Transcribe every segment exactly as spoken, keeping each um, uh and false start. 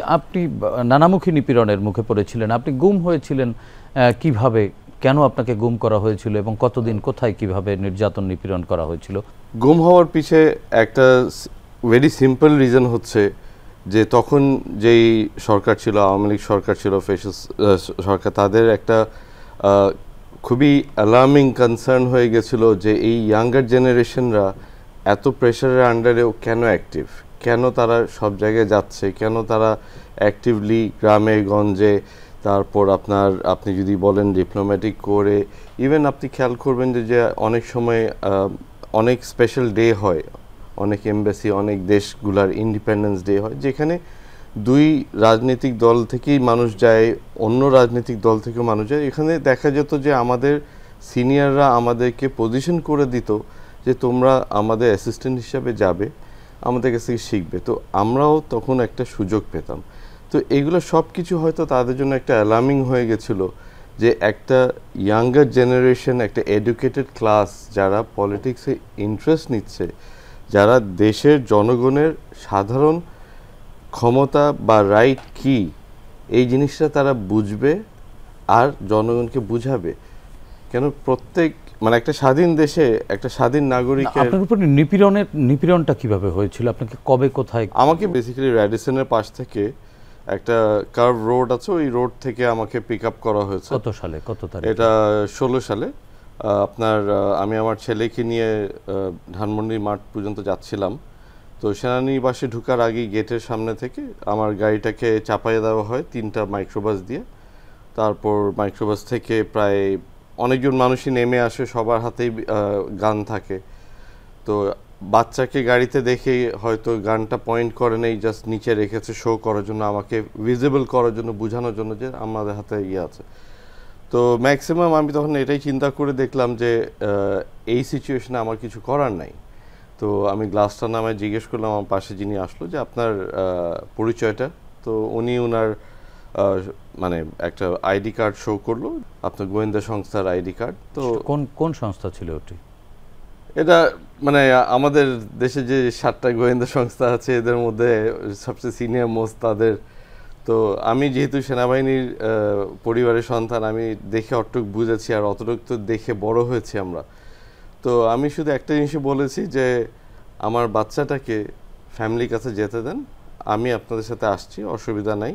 আপনি নানামুখী নিপীড়নের মুখে পড়েছিলেন, আপনি গুম হয়েছিলেন কিভাবে, কেন আপনাকে গুম করা হয়েছিল এবং কতদিন কোথায় কিভাবে নির্যাতন নিপীড়ন করা হয়েছিল? গুম হওয়ার পিছে একটা ভেরি সিম্পল রিজন হচ্ছে যে তখন যেই সরকার ছিল, আওয়ামী লীগ সরকার ছিল, ফ্যাসিস্ট সরকার, তাদের একটা খুবই অ্যালার্মিং কনসার্ন হয়ে গেছিল যে এই ইয়াঙ্গার জেনারেশনরা এত প্রেশারের আন্ডারেও কেন অ্যাক্টিভ, কেন তারা সব জায়গায় যাচ্ছে, কেন তারা অ্যাক্টিভলি গ্রামে গঞ্জে, তারপর আপনার আপনি যদি বলেন ডিপ্লোম্যাটিক করে, ইভেন আপনি খেয়াল করবেন যে যে অনেক সময় অনেক স্পেশাল ডে হয়, অনেক এমবাসি, অনেক দেশগুলার ইন্ডিপেন্ডেন্স ডে হয়, যেখানে দুই রাজনৈতিক দল থেকেই মানুষ যায়, অন্য রাজনৈতিক দল থেকেও মানুষ যায়। এখানে দেখা যেত যে আমাদের সিনিয়ররা আমাদেরকে পজিশন করে দিত যে তোমরা আমাদের অ্যাসিস্ট্যান্ট হিসাবে যাবে, আমাদের কাছ থেকে শিখবে। তো আমরাও তখন একটা সুযোগ পেতাম। তো এগুলো সব কিছু হয়তো তাদের জন্য একটা অ্যালার্মিং হয়ে গেছিলো যে একটা ইয়াঙ্গার জেনারেশন, একটা এডুকেটেড ক্লাস যারা পলিটিক্সে ইন্টারেস্ট নিচ্ছে, যারা দেশের জনগণের সাধারণ ক্ষমতা বা রাইট কি এই জিনিসটা তারা বুঝবে আর জনগণকে বুঝাবে। কেন প্রত্যেক মানে একটা স্বাধীন দেশে একটা স্বাধীন নাগরিকের আপনার উপর নিপীড়নের নিপীড়নটা কিভাবে হয়েছিল, আপনাকে কবে কোথায়? আমাকে বেসিক্যালি র্যাডিসনের পাশ থেকে একটা কার্ভ রোড আছে, ওই রোড থেকে আমাকে পিক আপ করা হয়েছে। কত সালে, কত তারিখ? এটা ষোলো সালে। আপনার আমি আমার ছেলেকে নিয়ে ধানমন্ডি মাঠ পর্যন্ত যাচ্ছিলাম। তো সেনানিবাসে ঢুকার আগেই গেটের সামনে থেকে আমার গাড়িটাকে চাপাইয়ে দেওয়া হয় তিনটা মাইক্রোবাস দিয়ে। তারপর মাইক্রোবাস থেকে প্রায় অনেকজন মানুষই নেমে আসে, সবার হাতেই গান থাকে। তো বাচ্চাকে গাড়িতে দেখে হয়তো গানটা পয়েন্ট করে নেই, জাস্ট নিচে রেখেছে শো করার জন্য, আমাকে ভিজিবল করার জন্য, বোঝানোর জন্য যে আমাদের হাতে ইয়ে আছে। তো ম্যাক্সিমাম আমি তখন এটাই চিন্তা করে দেখলাম যে এই সিচুয়েশনে আমার কিছু করার নাই। তো আমি গ্লাসটা নামে জিজ্ঞেস করলাম আমার পাশে যিনি আসলো যে আপনার পরিচয়টা। তো উনি ওনার মানে একটা আইডি কার্ড শো করলো, আপনার গোয়েন্দা সংস্থার আইডি কার্ড। তো কোন কোন সংস্থা ছিল ওটি? এটা মানে আমাদের দেশে যে সাতটা গোয়েন্দা সংস্থা আছে এদের মধ্যে সবচেয়ে সিনিয়র মোস্ট তাদের। তো আমি যেহেতু সেনাবাহিনীর পরিবারের সন্তান, আমি দেখে অতটুক বুঝেছি আর অতটুক তো দেখে বড় হয়েছি আমরা। তো আমি শুধু একটা জিনিসই বলেছি যে আমার বাচ্চাটাকে ফ্যামিলির কাছে যেতে দেন, আমি আপনাদের সাথে আসছি, অসুবিধা নাই,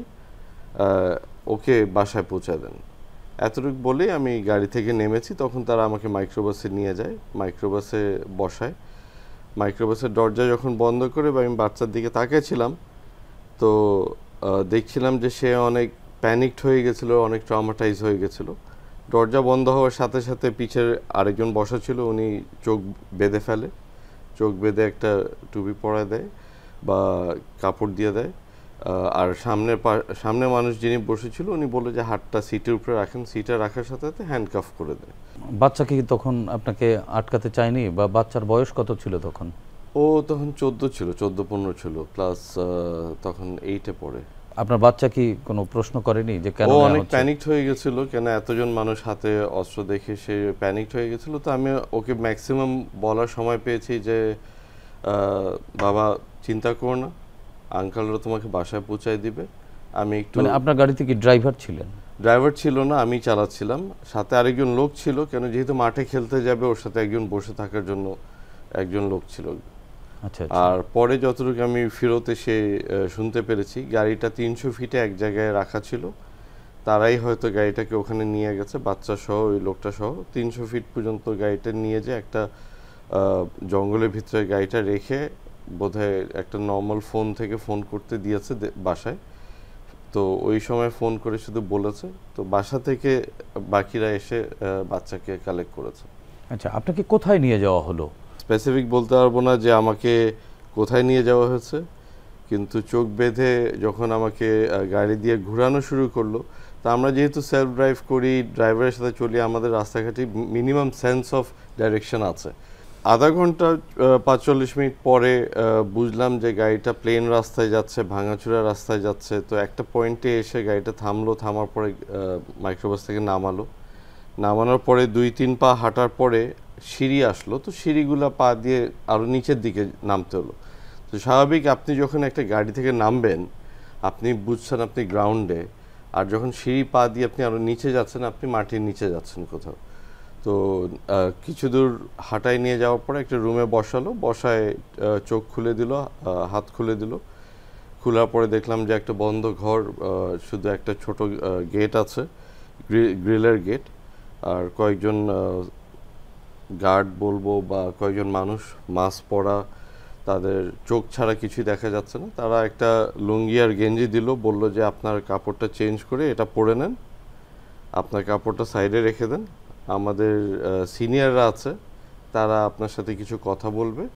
ওকে বাসায় পৌঁছে দেন। এতটুকু বলেই আমি গাড়ি থেকে নেমেছি। তখন তারা আমাকে মাইক্রোবাসে নিয়ে যায়, মাইক্রোবাসে বসায়। মাইক্রোবাসের দরজা যখন বন্ধ করে বা আমি বাচ্চার দিকে তাকিয়েছিলাম, তো দেখছিলাম যে সে অনেক প্যানিকড হয়ে গেছিলো, অনেক ট্রমাটাইজ হয়ে গেছিলো। দরজা বন্ধ হওয়ার সাথে সাথে পিছের আরেকজন বসা ছিল, উনি চোখ বেঁধে ফেলে, চোখ বেঁধে একটা টুপি পরায় দেয় বা কাপড় দিয়ে দেয়। আর সামনের সামনে মানুষ যিনি বসেছিল উনি বলে যে হাতটা সিটের উপরে রাখেন, সিটে রাখার সাথে সাথে হ্যান্ডকাফ করে দেয়। বাচ্চা কি তখন আপনাকে আটকাতে চায়নি, বা বাচ্চার বয়স কত ছিল তখন? ও তখন চোদ্দো ছিল, চোদ্দো পনেরো ছিল, প্লাস তখন এইটে পড়ে। আপনার বাচ্চা কি কোনো প্রশ্ন করেনি যে কেন? ও অনেক প্যানিকড হয়ে গেছিল, কেন এতজন মানুষ হাতে অস্ত্র দেখে সে প্যানিকড হয়ে গেছিল। তো আমি ওকে ম্যাক্সিমাম বলার সময় পেয়েছি যে বাবা চিন্তা করো না, আঙ্কেলরা তোমাকে বাসায় পৌঁছায় দিবে। আমি একটু মানে আপনার গাড়িতে কি ড্রাইভার ছিলেন? ড্রাইভার ছিল না, আমি চালাচ্ছিলাম, সাথে আরেকজন লোক ছিল, কেন যেহেতু মাঠে খেলতে যাবে ওর সাথে একজন বসে থাকার জন্য একজন লোক ছিল। আচ্ছা। আর পরে যতটুকু আমি ফেরত এসে শুনতে পেরেছি গাড়িটা তিনশো ফিটে এক জায়গায় রাখা ছিল, তারাই হয়তো গাড়িটাকে ওখানে নিয়ে গেছে, বাচ্চা সহ ওই লোকটা সহ। তিনশো ফিট পর্যন্ত গাড়িটা নিয়ে যে একটা জঙ্গলের ভিতরে গাড়িটা রেখে বোধহয় একটা নর্মাল ফোন থেকে ফোন করতে দিয়েছে বাসায়। তো ওই সময় ফোন করে শুধু বলেছে, তো বাসা থেকে বাকিরা এসে বাচ্চাকে কালেক্ট করেছে। আচ্ছা, আপনাকে কোথায় নিয়ে যাওয়া হলো? স্পেসিফিক বলতে পারবো না যে আমাকে কোথায় নিয়ে যাওয়া হয়েছে, কিন্তু চোখ বেঁধে যখন আমাকে গাড়ি দিয়ে ঘোরানো শুরু করলো, তা আমরা যেহেতু সেলফ ড্রাইভ করি, ড্রাইভারের সাথে চলি, আমাদের রাস্তাঘাটে মিনিমাম সেন্স অফ ডাইরেকশন আছে। আধা ঘন্টা পাঁচচল্লিশ মিনিট পরে বুঝলাম যে গাড়িটা প্লেন রাস্তায় যাচ্ছে, ভাঙাচুরা রাস্তায় যাচ্ছে। তো একটা পয়েন্টে এসে গাড়িটা থামলো, থামার পরে মাইক্রোবাস থেকে নামালো, নামানোর পরে দুই তিন পা হাঁটার পরে সিঁড়ি আসলো। তো সিঁড়িগুলো পা দিয়ে আরও নিচের দিকে নামতে হলো। তো স্বাভাবিক আপনি যখন একটা গাড়ি থেকে নামবেন, আপনি বুঝছেন আপনি গ্রাউন্ডে, আর যখন সিঁড়ি পা দিয়ে আপনি আরও নিচে যাচ্ছেন, আপনি মাটির নিচে যাচ্ছেন কোথাও। তো কিছু দূর হাঁটাই নিয়ে যাওয়ার পরে একটা রুমে বসালো, বসায় চোখ খুলে দিল, হাত খুলে দিল। খোলার পরে দেখলাম যে একটা বন্ধ ঘর, শুধু একটা ছোট গেট আছে, গ্রিলের গেট, আর কয়েকজন গার্ড বলবো বা কয়েকজন মানুষ, মাস্ক পরা, তাদের চোখ ছাড়া কিছুই দেখা যাচ্ছে না। তারা একটা লুঙ্গি আর গেঞ্জি দিল, বলল যে আপনার কাপড়টা চেঞ্জ করে এটা পরে নেন, আপনার কাপড়টা সাইডে রেখে দেন, আমাদের সিনিয়ররা আছে, তারা আপনার সাথে কিছু কথা বলবে,